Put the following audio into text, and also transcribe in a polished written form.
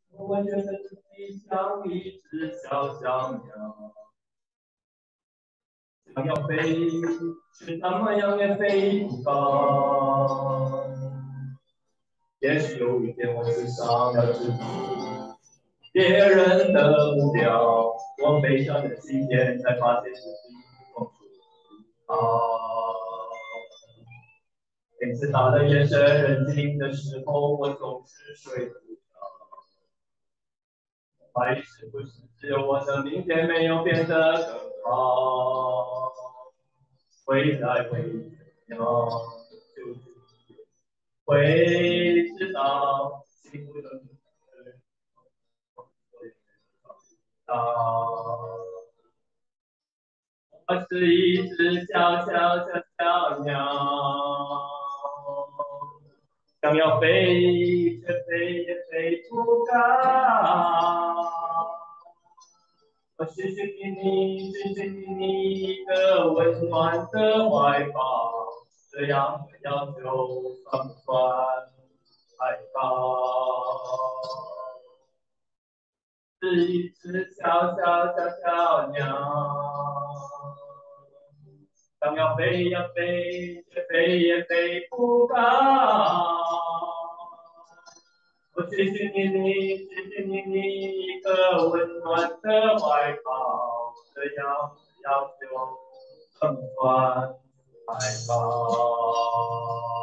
我觉得自己像一只小小鸟，想要飞，却怎么样也飞不高。也许有一天我只想要知足别人的目标，我飞上的起点，才发现自己不同每次他的眼神认定的时候，我总是睡不着。怀疑是不是只有我的明天没有变得更好？未来会怎样？就会知道幸福的人啊，我是一只小小小小鸟，想要飞，却飞也飞不高。我谢谢你，谢谢你一个温暖的怀抱，这样的要求算不算太高？是一只小小小小鸟，想要飞呀飞，却飞也飞不高。我谢谢你，谢谢你一个温暖的怀抱，这样的要求很算太高。